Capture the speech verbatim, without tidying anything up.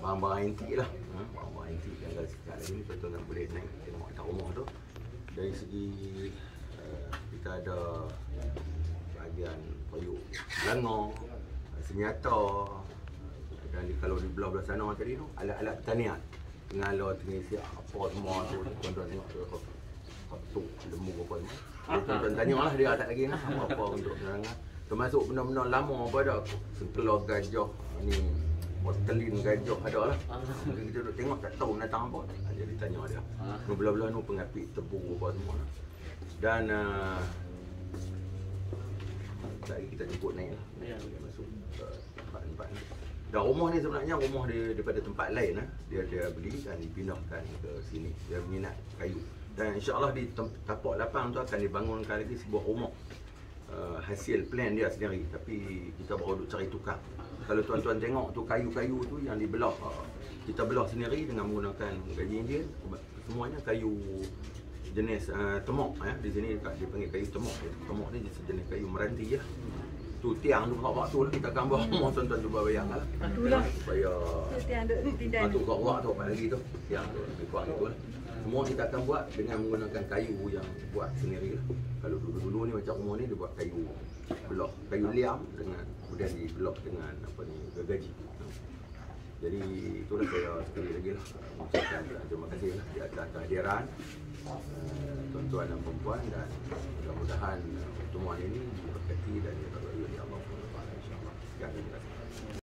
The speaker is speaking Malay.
barang-barang antik lah. Ha, barang-barang antik yang kalau sekarang ni tuan-tuan boleh naik tengok atas rumah tu. Dari segi uh, kita ada bahagian payuk langgar, senjata, dan di, kalau di belah-belah sana tadi tu alat-alat pertanian, pengala, pengisian apa semua tu tuan-tuan tengok tu, tu lembu apa semua. Tuan-tuan tengoklah dia tak lagi lah apa-apa untuk penerangan. Termasuk benda-benda lama apa ada, sengkelar gajah ni, mortelin gajah ada lah. Mungkin kita duduk tengok tak tahu binatang apa. Jadi tanya dia. Nu belah-belah nu pengapit tebu apa semua lah. Dan uh, lagi kita jemput naik lah. Dia masuk ke tempat-tempat ni. Dan rumah ni sebenarnya rumah dia daripada tempat lain lah. Dia dia beli dan dipindahkan ke sini. Dia minat kayu. Dan insya-Allah di tapak lapang tu akan dibangunkan lagi sebuah rumah. Uh, hasil plan dia sendiri, tapi kita baru duk cari tukang. Kalau tuan-tuan tengok tu kayu-kayu tu yang dibelah, uh, kita belah sendiri dengan menggunakan gaji Indian. Semuanya kayu jenis uh, temok ya. Di sini dia panggil kayu temok. Temok ni sejenis kayu meranti ya. Tu tiang tu kat waktu lah kita akan bawa rumah tuan-tuan cuba bayangkan lah. Itulah. Supaya tiang duk tindan. tu kat waktu apa lagi tu. Tiang tu lebih kurang itulah. Semua kita akan buat dengan menggunakan kayu yang buat sendiri lah. Kalau dulu-dulu ni macam rumah ni dia buat kayu belah, kayu liam dengan kemudian dibelah dengan apa ni gergaji. Jadi itulah saya sekali lagi lah mengucapkan terima kasih lah di atas kehadiran uh, tuan-tuan dan perempuan, dan mudah-mudahan uh, pertemuan ini diberkati dan diberkati oleh Allah Subhanahu Wa Taala insya-Allah. Sekian terima kasih.